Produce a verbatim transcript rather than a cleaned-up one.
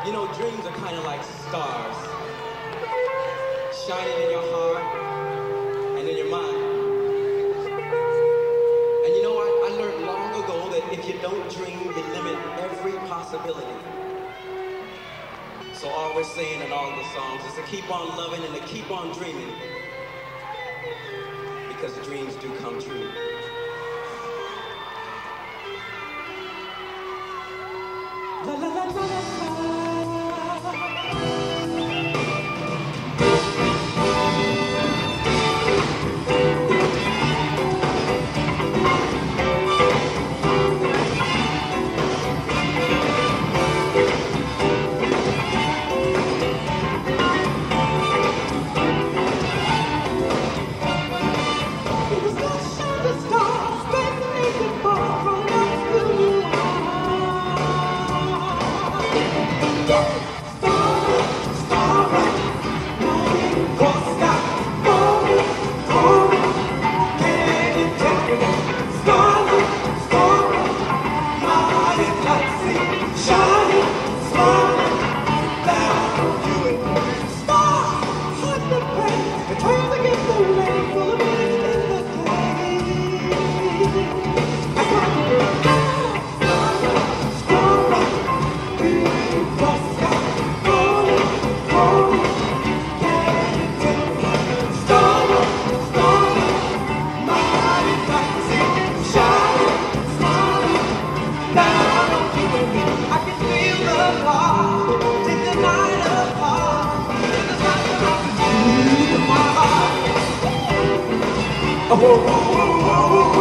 You know, dreams are kind of like stars, shining in your heart and in your mind. And you know, I, I learned long ago that if you don't dream, you limit every possibility. So all we're saying in all the songs is to keep on loving and to keep on dreaming, because dreams do come true. La, la, la, la, la. Oh, oh, oh, oh, oh.